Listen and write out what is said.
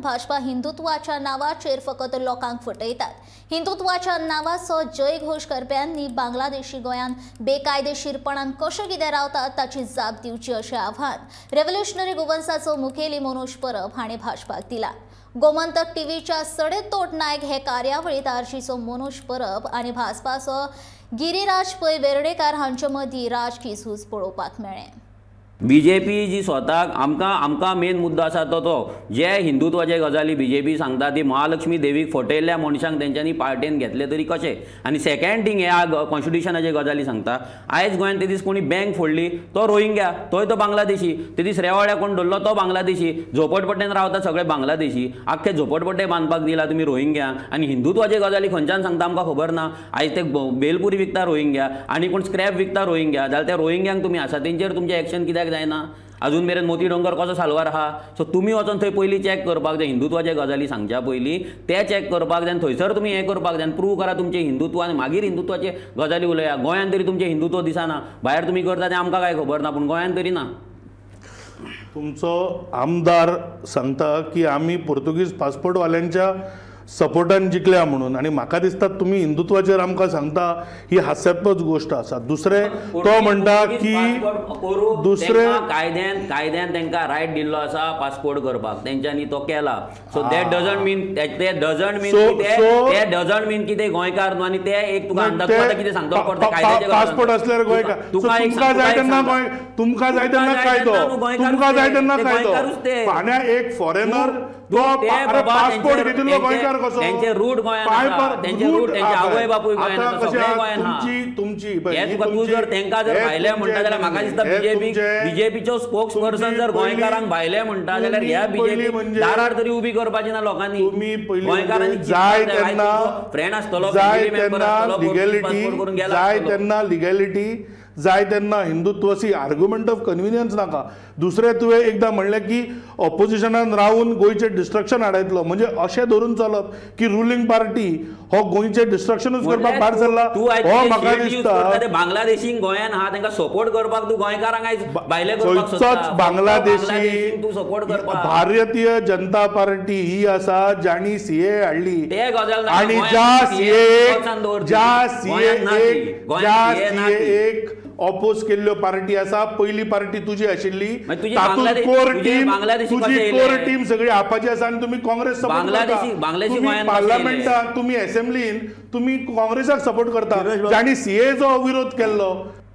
भाजपा हिंदुत्वाच्या नावाचेर फकत लोकांक फटयतात। हिंदुत्वाच्या नावाचो जय घोष करप्यांनी बांगलादेशी गोंयान बेकायदेशीरपणान कशे कितें रावतात ताची जाप दिवची अशें आव्हान रेव्होल्युशनरी गोवन्साचो मुखेली मनोज परब हाणें भाजपाक दिला। गोमंतक टीव्हीच्या सडेतोड नायक हे कार्यावळीत आरजीचो मनोज परब आनी भाजपाचो गिरीराज पै वेर्डेकार हांचे मदीं राजकी झूज पळोवपाक मेळ्ळें। बीजेपी जी स्वताक आमकां मेन मुद्दो आसा तो जे हिंदुत्वाचे गजाली बीजेपी सांगता ती महालक्ष्मी देवीक फटयल्ल्या मनशांक तेंच्यांनी पार्टेन घेतले तरी कशें। आनी सेकंड थिंग हे कॉन्स्टिट्युशनाचे गजाली सांगता आयज गोंयांत ते दीस कोणी बँक फोडली तो रोहिंग्या तोय तो बांगलादेशी, ते दीस रेवाड्या कोण धरलो तो बांगलादेशी, झोपडपट्ट्यान रावता सगळे बांगलादेशी, आख्खे झोपडपट्टे बांदपाक दिला तुमी रोहिंग्यांक। आनी हिंदुत्वाचे गजाली खंयच्यान सांगता आमकां खबर ना। आयज ते बेलपुरी विकता रोहिंग्या आनी कोण स्क्रॅप विकता रोहिंग्या, जाल्यार त्या रोहिंग्यांक तुमी आसा तेंचेर तुमचें एक्शन कित्याक जायना? अजून मेरेन मोती डोंगर कसो साल्वार आहा? सो तुमी वचोन थंय पयलीं चॅक करपाक जाय, हिंदुत्वाचे गजाली सांगच्या पयलीं ते चॅक करपाक जाय, थंयसर तुमी हें करपाक जाय, प्रूव करा तुमचें हिंदुत्व आनी मागीर हिंदुत्वाचे गजाली उलया। गोंयांत तरी तुमचें हिंदुत्व दिसना, भायर तुमी करता तें आमकां काय खबर ना, पूण गोंयांत तरी ना। तुमचो आमदार सांगता की आमी पोर्तुगीज पासपोर्टवाल्यांच्या सपोर्टान जिखल्या म्हणून, आणि म्हाका दिसता तुम्ही हिंदुत्वाचेर आमकां सांगता ही हास्यास्पद गोष्ट आसा। दुसरे तो म्हणटा की दुसरे कायद्यान तांकां रायट दिल्लो आसा पासपोर्ट करपाक, तेंच्यांनी तो केला। सो दॅट डजंट मीन की ते गोंयकार न्हू, आनी ते एक तुका अंदाज कितें सांगतो पडटा कायद्याचे पासपोर्ट असल्यार गोंयकार, तुमकां जाय तेन्ना कायदो, तुमकां जाय तेन्ना कायदो। फाल्यां एक फॉरेनर तो पासपोर्ट घेतिल्लो गोंयकार कसो? तेंचे रूट गोंयांत आसा, तेंचे रूट तेंचे आवय बापूय गोंयांत आसा, सगळे गोंयांत आहा। तुमची हे तुका तूं जर तेंकां जर भायले म्हणटा जाल्यार म्हाका दिसता बीजेपीचो स्पोक्स पर्सन जर गोंयकारांक भायले म्हणटा जाल्यार ह्या बीजेपी दारार तरी उबी करपाची ना लोकांनी। गोंयकारांनी जाय तेन्ना फ्रेंड आसतलो, लिगॅलिटी जाय तेन्ना हिंदुत्वाची आर्ग्युमेंट ऑफ कन्व्हिनियन्स नाका। दुसरे तुवें एकदां म्हणलें की ऑपोजिशनान रावन गोंयचें डिस्ट्रक्शन हाडयतलो, म्हणजे अशें धरून चलप की रुलींग पार्टी हो गोंयचें डिस्ट्रक्शनूच करपाक भायर सरला, हो म्हाका दिसता। बांगलादेशींक गोंयांत आहा तेंकां सपोर्ट करपाक तूं गोंयकारांक आयज भायले करपाक सोदता। बांगलादेशी तूं सपोर्ट करपाक भारतीय जनता पार्टी ही आसा जाणी सीए हाडली, ते गजाल आनी ज्या सीए ऑपोज केल्ल्यो पार्टी आसा, पयली पार्टी तुजी आशिल्ली, तातूंत कोर टीम सगळी आपाची आसा, आनी तुमी काँग्रेस सपोर्ट करता। पार्लमेंटाक तुमी असेंब्लीन तुमी काँग्रेसाक सपोर्ट करता, जाणी सीए जो विरोध केल्लो